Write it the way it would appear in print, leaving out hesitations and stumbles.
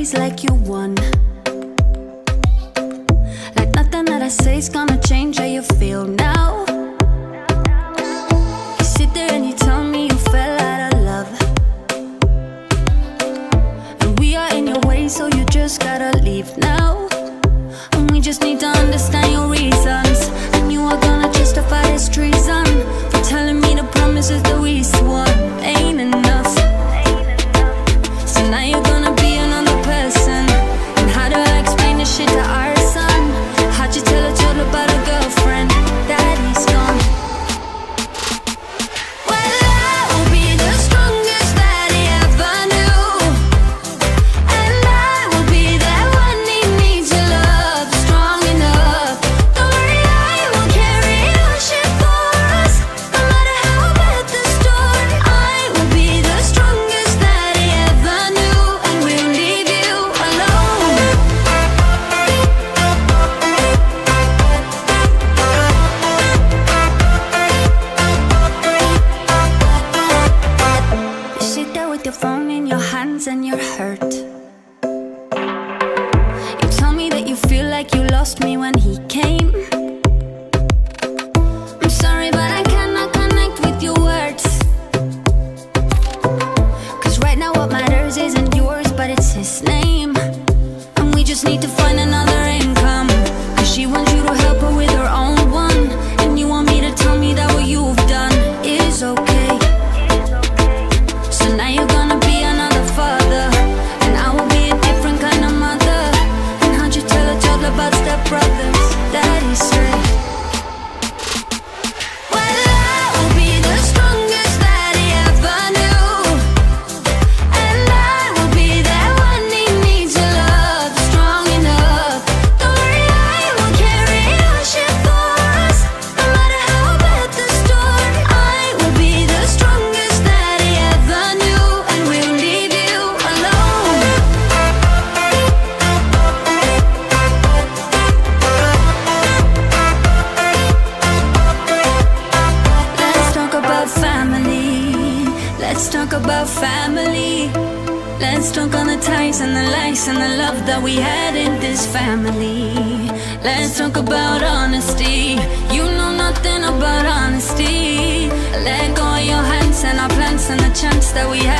days like you won. Like nothing that I say is gonna change how you feel now. You sit there and you tell me you fell out of love, and we are in your way, so you just gotta leave now. And we just need to understand your reasons, and you are gonna justify this treason for telling me the promises that we swore ain't enough. So now you're gonna be another person. And how do I explain this shit to our son? How'd you tell a child about a girlfriend that he's gone? Well, I will be the strongest that he ever knew, and I will be that one he needs your love, strong enough. Don't worry, I will carry your shit for us, no matter how bad the storm. I will be the strongest that he ever knew, and we'll leave you alone. You sit there with your phone in your hands and you're hurt. You tell me that you feel like you lost me when he came. I'm sorry, but I cannot connect with your words. Cause right now what matters isn't yours, but it's his name. And we just need to find another income, cause she wants you to help her with her own one. And you want me to tell me that what you've done is okay. So now you're gonna be another father, and I will be a different kind of mother. And how'd you tell a child about stepbrothers that he's straight? Well, I will be the strongest that he ever knew, and I will be that one he needs your love, strong enough. Don't worry, I will carry your shit for us, no matter how bad the storm. I will be the strongest that he ever knew, and we'll leave you alone. Let's talk about family. Let's talk about family. Let's talk on the ties and the lies and the love that we had in this family. Let's talk about honesty. You know nothing about honesty. Let go of your hands and our plans and the chance that we had.